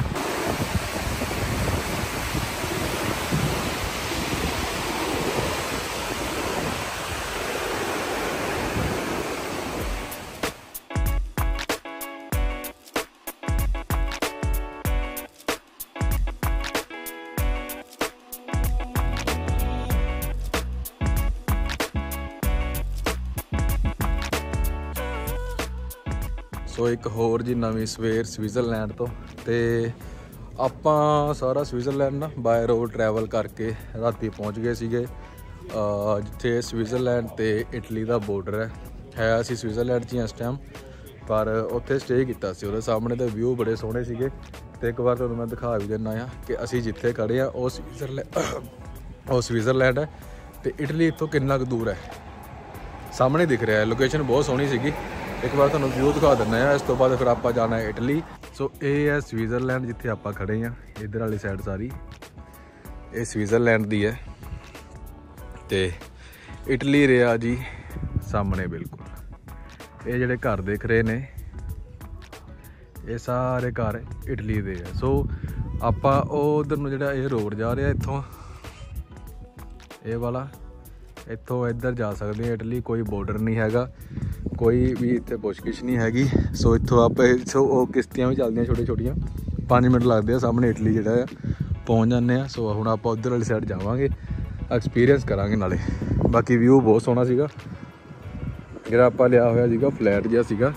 ਸੋ ਇੱਕ ਹੋਰ ਜੀ ਨਵੀਂ ਸਵੇਰ ਸਵਿਟਜ਼ਰਲੈਂਡ ਤੋਂ। ਤੇ ਆਪਾਂ ਸਾਰਾ ਸਵਿਟਜ਼ਰਲੈਂਡ ਨਾ ਬਾਏ ਰੋਡ ਟਰੈਵਲ ਕਰਕੇ ਰਾਤੀ ਪਹੁੰਚ ਗਏ ਸੀਗੇ ਜਿੱਥੇ ਸਵਿਟਜ਼ਰਲੈਂਡ ਤੇ ਇਟਲੀ ਦਾ ਬਾਰਡਰ ਹੈ। ਅਸੀਂ ਸਵਿਟਜ਼ਰਲੈਂਡ 'ਚ ਹੀ ਇਸ ਟਾਈਮ, ਪਰ ਉੱਥੇ ਸਟੇ ਕੀਤਾ ਸੀ। ਉਹਦੇ ਸਾਹਮਣੇ ਦੇ ਵਿਊ ਬੜੇ ਸੋਹਣੇ ਸੀਗੇ। ਤੇ ਇੱਕ ਵਾਰ ਤੁਹਾਨੂੰ ਮੈਂ ਦਿਖਾ ਵੀ ਦਿੰਦਾ ਆ ਕਿ ਅਸੀਂ ਜਿੱਥੇ ਖੜੇ ਆ ਉਹ ਸਵਿਟਜ਼ਰਲੈਂਡ ਹੈ ਤੇ ਇਟਲੀ ਇੱਥੋਂ ਕਿੰਨਾ ਕੁ ਦੂਰ ਹੈ, ਸਾਹਮਣੇ ਦਿਖ ਰਿਹਾ ਹੈ। ਲੋਕੇਸ਼ਨ ਬਹੁਤ ਸੋਹਣੀ ਸੀਗੀ। ਇੱਕ ਵਾਰ ਤੁਹਾਨੂੰ ਵਿਊ ਦਿਖਾ ਦਿੰਦਾ ਆ। ਇਸ ਤੋਂ ਬਾਅਦ ਫਿਰ ਆਪਾਂ ਜਾਣਾ ਹੈ ਇਟਲੀ। ਸੋ ਇਹ ਹੈ ਸਵਿਟਜ਼ਰਲੈਂਡ ਜਿੱਥੇ ਆਪਾਂ ਖੜੇ ਹਾਂ। ਇੱਧਰ ਵਾਲੀ ਸਾਈਡ ਸਾਰੀ ਇਹ ਸਵਿਟਜ਼ਰਲੈਂਡ ਦੀ ਹੈ ਤੇ ਇਟਲੀ ਰਿਹਾ ਜੀ ਸਾਹਮਣੇ ਬਿਲਕੁਲ। ਇਹ ਜਿਹੜੇ ਘਰ ਦੇਖ ਰਹੇ ਨੇ ਇਹ ਸਾਰੇ ਘਰ ਇਟਲੀ ਦੇ ਆ। ਸੋ ਆਪਾਂ ਉਹ ਉਧਰ ਨੂੰ ਜਿਹੜਾ ਇਹ ਰੋਡ ਜਾ ਰਿਹਾ ਇੱਥੋਂ, ਇਹ ਵਾਲਾ ਇੱਥੋਂ ਇੱਧਰ ਜਾ ਸਕਦੇ ਹਾਂ ਇਟਲੀ। ਕੋਈ ਬਾਰਡਰ ਨਹੀਂ ਹੈਗਾ, ਕੋਈ ਵੀ ਇੱਥੇ ਪੁੱਛਗਿੱਛ ਨਹੀਂ ਹੈਗੀ। ਸੋ ਇੱਥੋਂ ਆਪਾਂ ਉਹ ਕਿਸ਼ਤੀਆਂ ਵੀ ਚੱਲਦੀਆਂ ਛੋਟੀਆਂ ਛੋਟੀਆਂ, 5 ਮਿੰਟ ਲੱਗਦੇ ਆ, ਸਾਹਮਣੇ ਇਟਲੀ ਜਿਹੜਾ ਆ ਪਹੁੰਚ ਜਾਂਦੇ ਆ। ਸੋ ਹੁਣ ਆਪਾਂ ਉੱਧਰ ਵਾਲੀ ਸਾਈਡ ਜਾਵਾਂਗੇ, ਐਕਸਪੀਰੀਅੰਸ ਕਰਾਂਗੇ ਨਾਲੇ। ਬਾਕੀ ਵਿਊ ਬਹੁਤ ਸੋਹਣਾ ਸੀਗਾ। ਜਿਹੜਾ ਆਪਾਂ ਲਿਆ ਹੋਇਆ ਸੀਗਾ ਫਲੈਟ ਜਿਹਾ ਸੀਗਾ,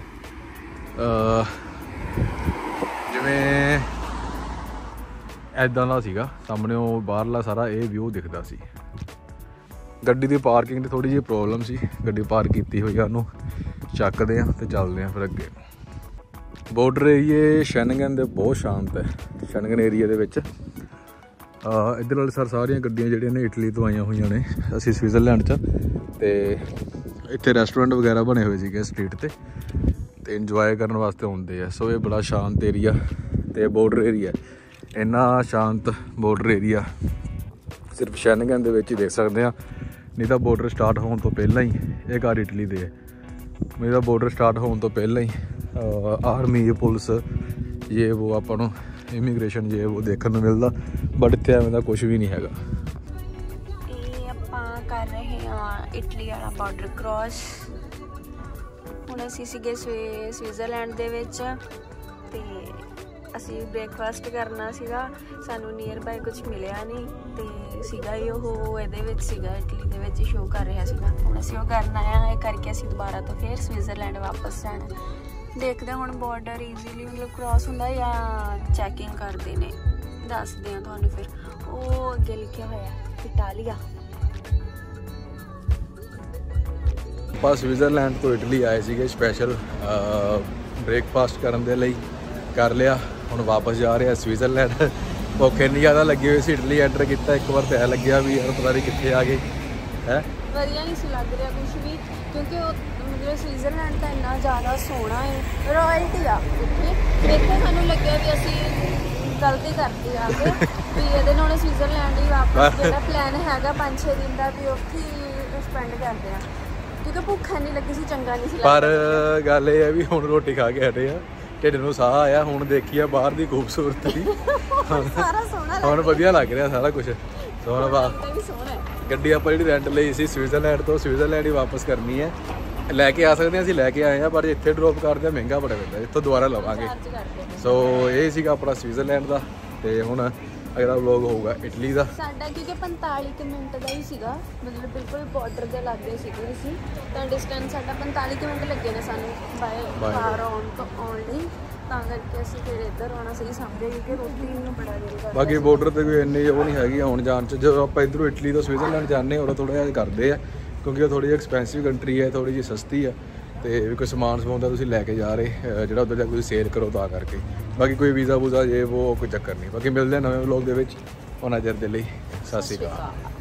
ਜਿਵੇਂ ਐਦਾਂ ਦਾ ਸੀਗਾ। ਸਾਹਮਣੇ ਉਹ ਬਾਹਰਲਾ ਸਾਰਾ ਇਹ ਵਿਊ ਦਿਖਦਾ ਸੀ। ਗੱਡੀ ਦੀ ਪਾਰਕਿੰਗ ਦੀ ਥੋੜ੍ਹੀ ਜਿਹੀ ਪ੍ਰੋਬਲਮ ਸੀ, ਗੱਡੀ ਪਾਰਕ ਕੀਤੀ ਹੋਈ ਆ, ਉਹਨੂੰ ਚੱਕਦੇ ਹਾਂ ਤੇ ਚੱਲਦੇ ਹਾਂ ਫਿਰ ਅੱਗੇ। ਬਾਰਡਰ ਏਰੀਏ ਸ਼ੈਨਗਨ ਦੇ ਬਹੁਤ ਸ਼ਾਂਤ ਹੈ। ਸ਼ੈਨਗਨ ਏਰੀਏ ਦੇ ਵਿੱਚ ਇੱਧਰ ਵਾਲੇ ਸਾਰੀਆਂ ਗੱਡੀਆਂ ਜਿਹੜੀਆਂ ਨੇ ਇਟਲੀ ਤੋਂ ਆਈਆਂ ਹੋਈਆਂ ਨੇ। ਅਸੀਂ ਸਵਿਟਜ਼ਰਲੈਂਡ 'ਚ ਤੇ ਇੱਥੇ ਰੈਸਟੋਰੈਂਟ ਵਗੈਰਾ ਬਣੇ ਹੋਏ ਸੀਗੇ ਸਟਰੀਟ ਤੇ ਇੰਜੋਏ ਕਰਨ ਵਾਸਤੇ ਆਉਂਦੇ ਆ। ਸੋ ਇਹ ਬੜਾ ਸ਼ਾਂਤ ਏਰੀਆ ਤੇ ਬਾਰਡਰ ਏਰੀਆ, ਇੰਨਾ ਸ਼ਾਂਤ ਬਾਰਡਰ ਏਰੀਆ ਸਿਰਫ ਸ਼ੈਨਗਨ ਦੇ ਵਿੱਚ ਹੀ ਦੇਖ ਸਕਦੇ ਹਾਂ। ਨਹੀਂ ਤਾਂ ਬਾਰਡਰ ਸਟਾਰਟ ਹੋਣ ਤੋਂ ਪਹਿਲਾਂ ਹੀ ਇਹ ਘਰ ਇਟਲੀ ਦੇ ਹੈ। ਨਹੀਂ ਤਾਂ ਬਾਰਡਰ ਸਟਾਰਟ ਹੋਣ ਤੋਂ ਪਹਿਲਾਂ ਹੀ ਆਰਮੀ ਪੁਲਿਸ ਇਹ ਉਹ ਆਪਾਂ ਨੂੰ ਇਮੀਗ੍ਰੇਸ਼ਨ ਜੇ ਉਹ ਦੇਖਣ ਨੂੰ ਮਿਲਦਾ, ਬਟ ਇੱਥੇ ਐਵੇਂ ਦਾ ਕੁਛ ਵੀ ਨਹੀਂ ਹੈਗਾ। ਇਹ ਆਪਾਂ ਕਰ ਰਹੇ ਹਾਂ ਇਟਲੀ ਵਾਲਾ ਬਾਰਡਰ ਕ੍ਰੋਸ। ਹੁਣ ਅਸੀਂ ਸੀਗੇ ਸਵਿਟਜ਼ਰਲੈਂਡ ਦੇ ਵਿੱਚ ਤੇ ਅਸੀਂ ਬ੍ਰੇਕਫਾਸਟ ਕਰਨਾ ਸੀਗਾ। ਸਾਨੂੰ ਨੀਅਰ ਬਾਏ ਕੁਝ ਮਿਲਿਆ ਨਹੀਂ ਤੇ ਸੀਗਾ ਹੀ ਉਹ ਇਹਦੇ ਵਿੱਚ ਸੀਗਾ, ਇਟਲੀ ਦੇ ਵਿੱਚ ਸ਼ੋਅ ਕਰ ਰਿਹਾ ਸੀਗਾ। ਹੁਣ ਅਸੀਂ ਉਹ ਕਰਨਾ ਆ, ਇਹ ਕਰਕੇ ਅਸੀਂ ਦੁਬਾਰਾ ਤੋਂ ਫਿਰ ਸਵਿਟਜ਼ਰਲੈਂਡ ਵਾਪਸ ਜਾਣਾ। ਦੇਖਦੇ ਹੁਣ ਬਾਰਡਰ ਈਜ਼ੀਲੀ ਮਤਲਬ ਕ੍ਰੋਸ ਹੁੰਦਾ ਜਾਂ ਚੈਕਿੰਗ ਕਰਦੇ ਨੇ, ਦੱਸਦੇ ਹਾਂ ਤੁਹਾਨੂੰ ਫਿਰ। ਉਹ ਅੱਗੇ ਲਿਖਿਆ ਹੋਇਆ ਇਟਾਲੀਆ। ਆਪਾਂ ਸਵਿਟਜ਼ਰਲੈਂਡ ਤੋਂ ਇਟਲੀ ਆਏ ਸੀਗੇ ਸਪੈਸ਼ਲ ਬ੍ਰੇਕਫਾਸਟ ਕਰਨ ਦੇ ਲਈ, ਕਰ ਲਿਆ। ਹੁਣ ਵਾਪਸ ਜਾ ਰਹੇ ਆ ਸਵਿਟਜ਼ਰਲੈਂਡ ਭੁੱਖ ਇੰਨੀ ਜ਼ਿਆਦਾ ਲੱਗੀ ਹੋਈ ਸੀ, ਇਟਲੀ ਐਂਟਰ ਕੀਤਾ ਇੱਕ ਵਾਰ ਤੇ ਐ ਲੱਗਿਆ ਵੀ ਯਾਰ ਪਤਾ ਨਹੀਂ ਕਿੱਥੇ ਆ ਗਏ ਹੈ। ਵਧੀਆ ਨਹੀਂ ਸੀ ਲੱਗ ਰਿਹਾ ਕੁਝ ਵੀ, ਕਿਉਂਕਿ ਉਹ ਮਤਲਬ ਸਵਿਟਜ਼ਰਲੈਂਡ ਤਾਂ ਇੰਨਾ ਜ਼ਿਆਦਾ ਸੋਹਣਾ ਹੈ, ਰਾਇਲਟੀ ਆ ਉੱਥੇ। ਇੱਥੇ ਸਾਨੂੰ ਲੱਗਿਆ ਵੀ ਅਸੀਂ ਗਲਤੀ ਕਰਤੀ ਆ ਕੇ ਵੀ ਇਹਦੇ ਨਾਲ ਸਵਿਟਜ਼ਰਲੈਂਡ ਹੀ ਵਾਪਸ ਜਿਹੜਾ ਪਲਾਨ ਹੈਗਾ 5-6 ਦਿਨ ਦਾ ਵੀ ਉੱਥੇ ਹੀ ਸਪੈਂਡ ਕਰਦੇ ਆ, ਕਿਉਂਕਿ ਭੁੱਖ ਨਹੀਂ ਲੱਗੀ ਸੀ, ਚੰਗਾ ਨਹੀਂ ਸੀ ਲੱਗਦਾ। ਪਰ ਗੱਲ ਇਹ ਹੈ ਵੀ ਹੁਣ ਰੋਟੀ ਖਾ ਕੇ ਹਟੇ ਆ, ਢਿੱਡ ਨੂੰ ਸਾਹ ਆਇਆ, ਹੁਣ ਦੇਖੀ ਆ ਬਾਹਰ ਦੀ ਖੂਬਸੂਰਤੀ। ਸਾਰਾ ਸੋਹਣਾ ਹੁਣ ਵਧੀਆ ਲੱਗ ਰਿਹਾ ਸਾਰਾ ਕੁਝ। ਸੋਹਣਾ ਵਾ ਵੀ ਸੋਹਣਾ ਹੈ। ਗੱਡੀ ਆਪਾਂ ਜਿਹੜੀ ਰੈਂਟ ਲਈ ਸੀ ਸਵਿਟਜ਼ਰਲੈਂਡ ਤੋਂ, ਸਵਿਟਜ਼ਰਲੈਂਡ ਹੀ ਵਾਪਸ ਕਰਨੀ ਹੈ। ਲੈ ਕੇ ਆ ਸਕਦੇ ਹਾਂ, ਅਸੀਂ ਲੈ ਕੇ ਆਏ ਆ, ਪਰ ਇੱਥੇ ਡ੍ਰੌਪ ਕਰਦੇ ਆ ਮਹਿੰਗਾ ਬੜਾ ਪੈਂਦਾ, ਇੱਥੋਂ ਦੁਬਾਰਾ ਲਵਾਂਗੇ। ਸੋ ਇਹ ਸੀਗਾ ਆਪਣਾ ਸਵਿਟਜ਼ਰਲੈਂਡ ਦਾ। ਤੇ ਹੁਣ ਅਗਲਾ ਵਲੌਗ ਹੋਊਗਾ ਇਟਲੀ ਦਾ ਸਾਡਾ, ਕਿਉਂਕਿ 45 ਮਿੰਟ ਦਾ ਹੀ ਸੀਗਾ, ਮਤਲਬ ਬਿਲਕੁਲ ਬਾਰਡਰ ਦੇ ਲਾਗੇ ਸੀਗੇ ਅਸੀਂ, ਤਾਂ ਡਿਸਟੈਂਸ ਸਾਡਾ 45 ਮਿੰਟ ਲੱਗੇ ਨੇ ਸਾਨੂੰ ਬਾਏ ਕਾਰ ਆਉਣ ਲਈ, ਤਾਂ ਕਰਕੇ ਅਸੀਂ ਫਿਰ ਇੱਧਰ ਆਉਣਾ ਸਹੀ ਸਮਝਿਆ, ਕਿਉਂਕਿ ਰੋਟੀ ਨੂੰ ਬੜਾ ਦੇਰ ਕਰਦਾ। ਬਾਕੀ ਬਾਰਡਰ ਤੇ ਕੋਈ ਇੰਨੀ ਉਹ ਨਹੀਂ ਹੈਗੀ ਆਉਣ ਜਾਣ 'ਚ। ਜਦੋਂ ਆਪਾਂ ਇੱਧਰੋਂ ਇਟਲੀ ਤੋਂ ਸਵਿਟਜ਼ਰਲੈਂਡ ਜਾਂਦੇ ਉਦੋਂ ਥੋੜ੍ਹਾ ਜਿਹਾ ਕਰਦੇ ਆ, ਕਿਉਂਕਿ ਉਹ ਥੋੜ੍ਹੀ ਜਿਹੀ ਐਕਸਪੈਂਸਿਵ ਕੰਟਰੀ ਹੈ, ਥੋੜ੍ਹੀ ਜਿਹੀ ਸਸਤੀ ਆ, ਤੇ ਵੀ ਕੋਈ ਸਮਾਨ ਦਾ ਤੁਸੀਂ ਲੈ ਕੇ ਜਾ ਰਹੇ ਜਿਹੜਾ ਉੱਧਰ ਜਾ ਕੇ ਤੁਸੀਂ ਸੇਲ ਕਰੋ ਤਾਂ ਕਰਕੇ। ਬਾਕੀ ਕੋਈ ਵੀਜ਼ਾ ਵੂਜ਼ਾ ਜੇ ਉਹ ਕੋਈ ਚੱਕਰ ਨਹੀਂ। ਬਾਕੀ ਮਿਲਦੇ ਆ ਨਵੇਂ ਵਲੌਗ ਦੇ ਵਿੱਚ, ਉਹਨਾਂ ਚਿਰ ਦੇ ਲਈ ਸਤਿ ਸ਼੍ਰੀ ਅਕਾਲ।